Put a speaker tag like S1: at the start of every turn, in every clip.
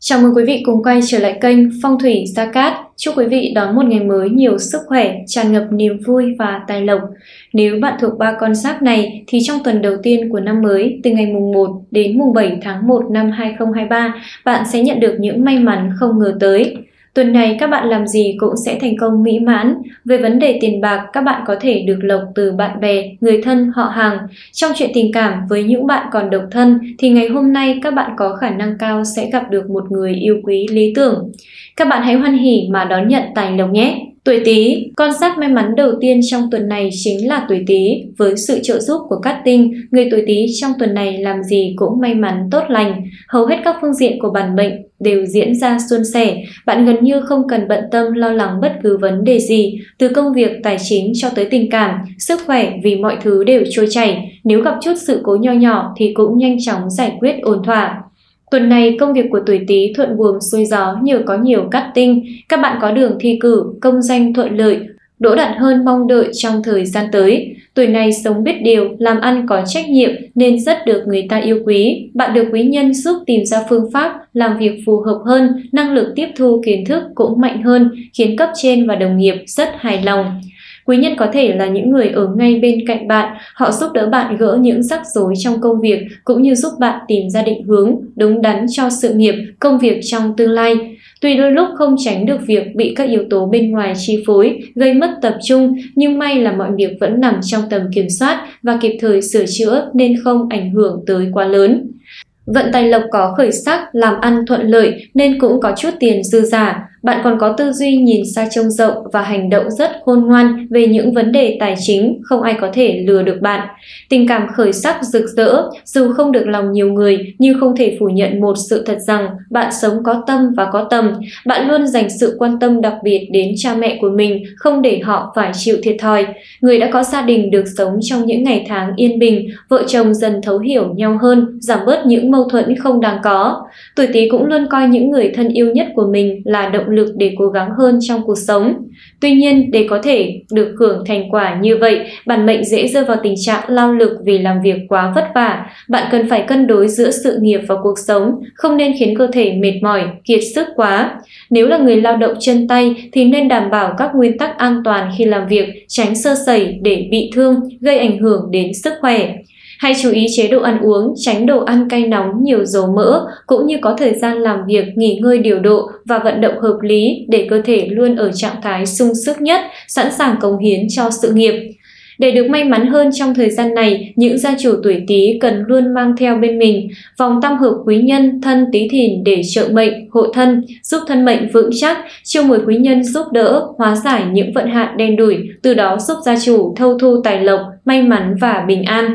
S1: Chào mừng quý vị cùng quay trở lại kênh Phong thủy Gia Cát. Chúc quý vị đón một ngày mới nhiều sức khỏe, tràn ngập niềm vui và tài lộc. Nếu bạn thuộc ba con giáp này thì trong tuần đầu tiên của năm mới, từ ngày mùng 1 đến mùng 7 tháng 1 năm 2023, bạn sẽ nhận được những may mắn không ngờ tới. Tuần này các bạn làm gì cũng sẽ thành công mỹ mãn. Về vấn đề tiền bạc, các bạn có thể được lộc từ bạn bè, người thân, họ hàng. Trong chuyện tình cảm với những bạn còn độc thân thì ngày hôm nay các bạn có khả năng cao sẽ gặp được một người yêu quý lý tưởng. Các bạn hãy hoan hỉ mà đón nhận tài lộc nhé! Tuổi Tý, con giáp may mắn đầu tiên trong tuần này chính là tuổi Tý. Với sự trợ giúp của cát tinh, người tuổi Tý trong tuần này làm gì cũng may mắn tốt lành. Hầu hết các phương diện của bản mệnh đều diễn ra suôn sẻ. Bạn gần như không cần bận tâm lo lắng bất cứ vấn đề gì, từ công việc, tài chính cho tới tình cảm, sức khỏe, vì mọi thứ đều trôi chảy. Nếu gặp chút sự cố nho nhỏ thì cũng nhanh chóng giải quyết ổn thỏa. Tuần này, công việc của tuổi Tý thuận buồm xuôi gió nhờ có nhiều cát tinh. Các bạn có đường thi cử, công danh thuận lợi, đỗ đạt hơn mong đợi trong thời gian tới. Tuổi này sống biết điều, làm ăn có trách nhiệm nên rất được người ta yêu quý. Bạn được quý nhân giúp tìm ra phương pháp làm việc phù hợp hơn, năng lực tiếp thu kiến thức cũng mạnh hơn, khiến cấp trên và đồng nghiệp rất hài lòng. Quý nhân có thể là những người ở ngay bên cạnh bạn, họ giúp đỡ bạn gỡ những rắc rối trong công việc cũng như giúp bạn tìm ra định hướng đúng đắn cho sự nghiệp, công việc trong tương lai. Tuy đôi lúc không tránh được việc bị các yếu tố bên ngoài chi phối, gây mất tập trung, nhưng may là mọi việc vẫn nằm trong tầm kiểm soát và kịp thời sửa chữa nên không ảnh hưởng tới quá lớn. Vận tài lộc có khởi sắc, làm ăn thuận lợi nên cũng có chút tiền dư giả. Bạn còn có tư duy nhìn xa trông rộng và hành động rất khôn ngoan về những vấn đề tài chính, không ai có thể lừa được bạn. Tình cảm khởi sắc rực rỡ, dù không được lòng nhiều người nhưng không thể phủ nhận một sự thật rằng bạn sống có tâm và có tầm. Bạn luôn dành sự quan tâm đặc biệt đến cha mẹ của mình, không để họ phải chịu thiệt thòi. Người đã có gia đình được sống trong những ngày tháng yên bình, vợ chồng dần thấu hiểu nhau hơn, giảm bớt những mâu thuẫn không đáng có. Tuổi Tý cũng luôn coi những người thân yêu nhất của mình là động lực để cố gắng hơn trong cuộc sống. Tuy nhiên, để có thể được hưởng thành quả như vậy, bản mệnh dễ rơi vào tình trạng lao lực vì làm việc quá vất vả. Bạn cần phải cân đối giữa sự nghiệp và cuộc sống, không nên khiến cơ thể mệt mỏi, kiệt sức quá. Nếu là người lao động chân tay thì nên đảm bảo các nguyên tắc an toàn khi làm việc, tránh sơ sẩy để bị thương, gây ảnh hưởng đến sức khỏe. Hãy chú ý chế độ ăn uống, tránh đồ ăn cay nóng, nhiều dầu mỡ, cũng như có thời gian làm việc, nghỉ ngơi điều độ và vận động hợp lý để cơ thể luôn ở trạng thái sung sức nhất, sẵn sàng cống hiến cho sự nghiệp. Để được may mắn hơn trong thời gian này, những gia chủ tuổi Tý cần luôn mang theo bên mình vòng tam hợp quý nhân thân Tý Thìn để trợ mệnh, hộ thân, giúp thân mệnh vững chắc, chiêu mời quý nhân giúp đỡ, hóa giải những vận hạn đen đủi, từ đó giúp gia chủ thâu thu tài lộc, may mắn và bình an.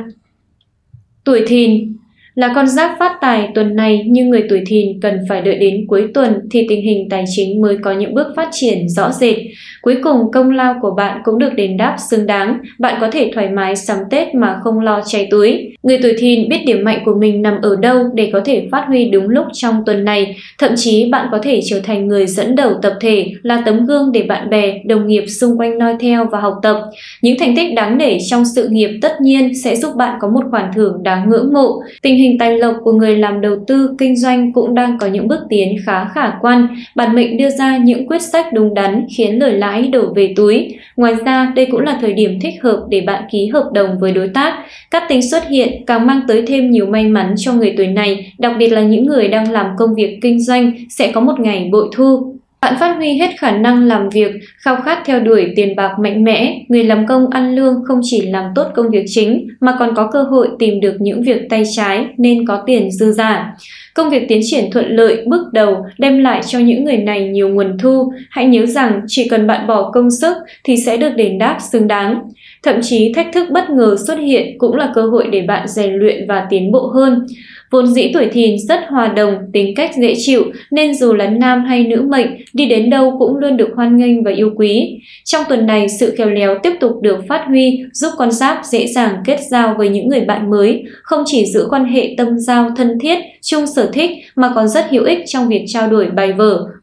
S1: Tuổi Thìn là con giáp phát tài tuần này, nhưng người tuổi Thìn cần phải đợi đến cuối tuần thì tình hình tài chính mới có những bước phát triển rõ rệt. Cuối cùng, công lao của bạn cũng được đền đáp xứng đáng. Bạn có thể thoải mái sắm Tết mà không lo cháy túi. Người tuổi Thìn biết điểm mạnh của mình nằm ở đâu để có thể phát huy đúng lúc trong tuần này. Thậm chí bạn có thể trở thành người dẫn đầu tập thể, là tấm gương để bạn bè, đồng nghiệp xung quanh noi theo và học tập. Những thành tích đáng nể trong sự nghiệp tất nhiên sẽ giúp bạn có một khoản thưởng đáng ngưỡng mộ. Tình hình tài lộc của người làm đầu tư, kinh doanh cũng đang có những bước tiến khá khả quan. Bản mệnh đưa ra những quyết sách đúng đắn khiến lời lãi đổ về túi. Ngoài ra, đây cũng là thời điểm thích hợp để bạn ký hợp đồng với đối tác. Cát tinh xuất hiện càng mang tới thêm nhiều may mắn cho người tuổi này, đặc biệt là những người đang làm công việc kinh doanh sẽ có một ngày bội thu. Bạn phát huy hết khả năng làm việc, khao khát theo đuổi tiền bạc mạnh mẽ. Người làm công ăn lương không chỉ làm tốt công việc chính mà còn có cơ hội tìm được những việc tay trái nên có tiền dư giả. Công việc tiến triển thuận lợi bước đầu đem lại cho những người này nhiều nguồn thu. Hãy nhớ rằng chỉ cần bạn bỏ công sức thì sẽ được đền đáp xứng đáng. Thậm chí thách thức bất ngờ xuất hiện cũng là cơ hội để bạn rèn luyện và tiến bộ hơn. Vốn dĩ tuổi Thìn rất hòa đồng, tính cách dễ chịu nên dù là nam hay nữ mệnh, đi đến đâu cũng luôn được hoan nghênh và yêu quý. Trong tuần này, sự khéo léo tiếp tục được phát huy, giúp con giáp dễ dàng kết giao với những người bạn mới, không chỉ giữ quan hệ tâm giao thân thiết, chung sở thích mà còn rất hữu ích trong việc trao đổi bài vở,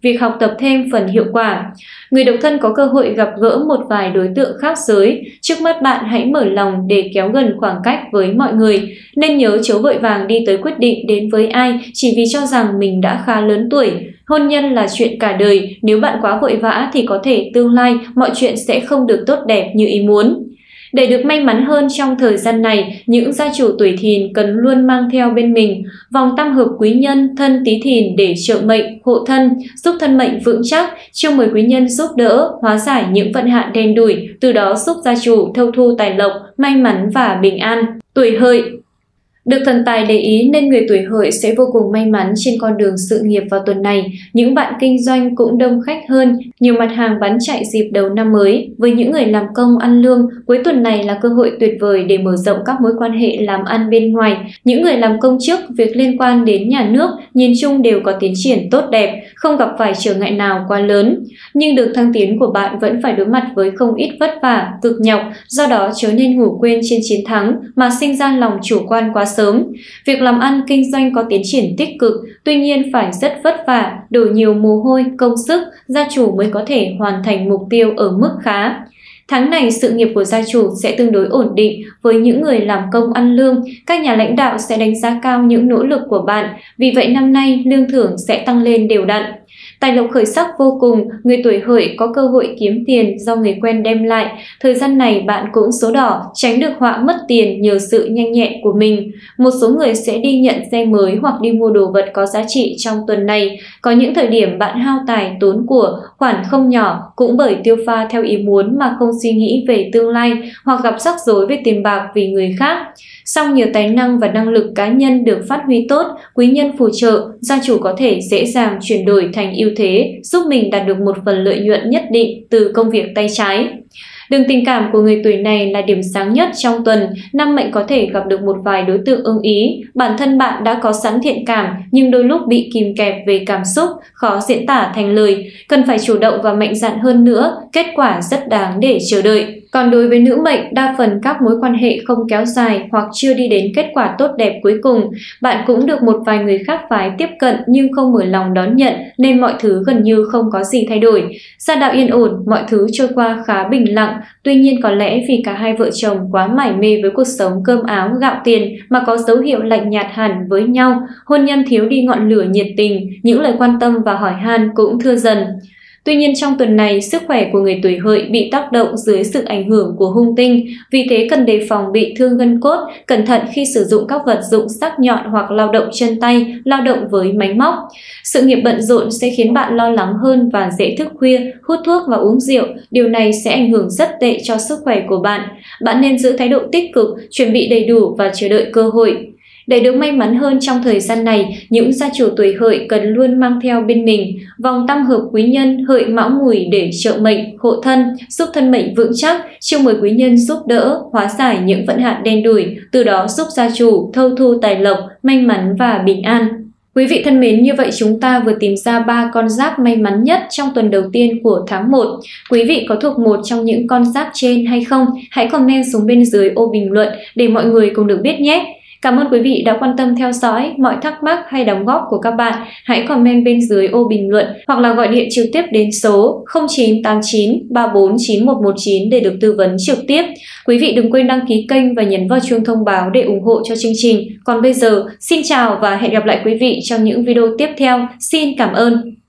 S1: việc học tập thêm phần hiệu quả. Người độc thân có cơ hội gặp gỡ một vài đối tượng khác giới. Trước mắt bạn hãy mở lòng để kéo gần khoảng cách với mọi người. Nên nhớ chớ vội vàng đi tới quyết định đến với ai chỉ vì cho rằng mình đã khá lớn tuổi. Hôn nhân là chuyện cả đời, nếu bạn quá vội vã thì có thể tương lai mọi chuyện sẽ không được tốt đẹp như ý muốn. Để được may mắn hơn trong thời gian này, những gia chủ tuổi Thìn cần luôn mang theo bên mình vòng tam hợp quý nhân thân Tý Thìn để trợ mệnh, hộ thân, giúp thân mệnh vững chắc, chiêu mời quý nhân giúp đỡ, hóa giải những vận hạn đen đủi, từ đó giúp gia chủ thâu thu tài lộc, may mắn và bình an. Tuổi Hợi. Được thần tài để ý nên người tuổi Hợi sẽ vô cùng may mắn trên con đường sự nghiệp vào tuần này. Những bạn kinh doanh cũng đông khách hơn, nhiều mặt hàng bán chạy dịp đầu năm mới. Với những người làm công ăn lương, cuối tuần này là cơ hội tuyệt vời để mở rộng các mối quan hệ làm ăn bên ngoài. Những người làm công chức, việc liên quan đến nhà nước, nhìn chung đều có tiến triển tốt đẹp, không gặp phải trở ngại nào quá lớn. Nhưng đường thăng tiến của bạn vẫn phải đối mặt với không ít vất vả, cực nhọc, do đó chớ nên ngủ quên trên chiến thắng mà sinh ra lòng chủ quan quá sớm. Việc làm ăn kinh doanh có tiến triển tích cực, tuy nhiên phải rất vất vả, đổ nhiều mồ hôi, công sức, gia chủ mới có thể hoàn thành mục tiêu ở mức khá. Tháng này sự nghiệp của gia chủ sẽ tương đối ổn định với những người làm công ăn lương, các nhà lãnh đạo sẽ đánh giá cao những nỗ lực của bạn, vì vậy năm nay lương thưởng sẽ tăng lên đều đặn. Tài lộc khởi sắc vô cùng, người tuổi Hợi có cơ hội kiếm tiền do người quen đem lại. Thời gian này bạn cũng số đỏ, tránh được họa mất tiền nhờ sự nhanh nhẹn của mình. Một số người sẽ đi nhận xe mới hoặc đi mua đồ vật có giá trị trong tuần này. Có những thời điểm bạn hao tài tốn của, khoản không nhỏ cũng bởi tiêu pha theo ý muốn mà không suy nghĩ về tương lai hoặc gặp rắc rối về tiền bạc vì người khác. Song nhờ tài năng và năng lực cá nhân được phát huy tốt, quý nhân phù trợ, gia chủ có thể dễ dàng chuyển đổi thành ưu thế, giúp mình đạt được một phần lợi nhuận nhất định từ công việc tay trái. Đường tình cảm của người tuổi này là điểm sáng nhất trong tuần, năm mệnh có thể gặp được một vài đối tượng ưng ý. Bản thân bạn đã có sẵn thiện cảm nhưng đôi lúc bị kìm kẹp về cảm xúc, khó diễn tả thành lời. Cần phải chủ động và mạnh dạn hơn nữa, kết quả rất đáng để chờ đợi. Còn đối với nữ mệnh, đa phần các mối quan hệ không kéo dài hoặc chưa đi đến kết quả tốt đẹp cuối cùng. Bạn cũng được một vài người khác phái tiếp cận nhưng không mở lòng đón nhận nên mọi thứ gần như không có gì thay đổi. Gia đạo yên ổn, mọi thứ trôi qua khá bình lặng. Tuy nhiên có lẽ vì cả hai vợ chồng quá mải mê với cuộc sống cơm áo gạo tiền mà có dấu hiệu lạnh nhạt hẳn với nhau, hôn nhân thiếu đi ngọn lửa nhiệt tình, những lời quan tâm và hỏi han cũng thưa dần. Tuy nhiên trong tuần này, sức khỏe của người tuổi Hợi bị tác động dưới sự ảnh hưởng của hung tinh, vì thế cần đề phòng bị thương gân cốt, cẩn thận khi sử dụng các vật dụng sắc nhọn hoặc lao động chân tay, lao động với máy móc. Sự nghiệp bận rộn sẽ khiến bạn lo lắng hơn và dễ thức khuya, hút thuốc và uống rượu, điều này sẽ ảnh hưởng rất tệ cho sức khỏe của bạn. Bạn nên giữ thái độ tích cực, chuẩn bị đầy đủ và chờ đợi cơ hội. Để được may mắn hơn trong thời gian này, những gia chủ tuổi Hợi cần luôn mang theo bên mình vòng tam hợp quý nhân Hợi Mão Mùi để trợ mệnh, hộ thân, giúp thân mệnh vững chắc, chiêu mời quý nhân giúp đỡ, hóa giải những vận hạn đen đủi, từ đó giúp gia chủ thâu thu tài lộc, may mắn và bình an. Quý vị thân mến, như vậy chúng ta vừa tìm ra 3 con giáp may mắn nhất trong tuần đầu tiên của tháng 1. Quý vị có thuộc một trong những con giáp trên hay không? Hãy comment xuống bên dưới ô bình luận để mọi người cùng được biết nhé! Cảm ơn quý vị đã quan tâm theo dõi. Mọi thắc mắc hay đóng góp của các bạn hãy comment bên dưới ô bình luận hoặc là gọi điện trực tiếp đến số 0989 34 9119 để được tư vấn trực tiếp. Quý vị đừng quên đăng ký kênh và nhấn vào chuông thông báo để ủng hộ cho chương trình. Còn bây giờ, xin chào và hẹn gặp lại quý vị trong những video tiếp theo. Xin cảm ơn.